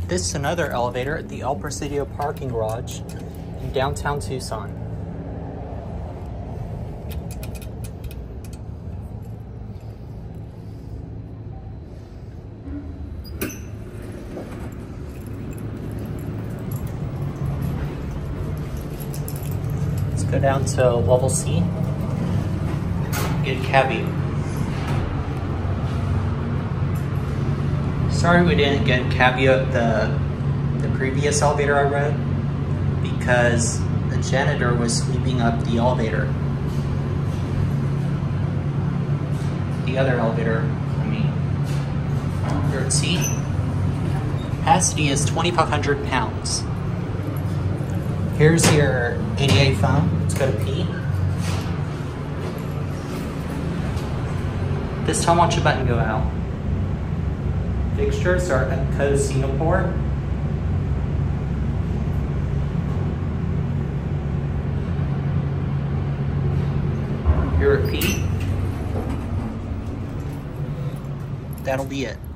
This is another elevator at the Presidio parking garage in downtown Tucson. Let's go down to level C. Get cab view. Sorry we didn't get cab view of the previous elevator I rode because the janitor was sweeping up the elevator. The other elevator, I mean. Here at C. Capacity is 2,500 pounds. Here's your ADA phone. Let's go to P. This time watch the button go out. Fixtures are at Code Singapore. Here at P. That'll be it.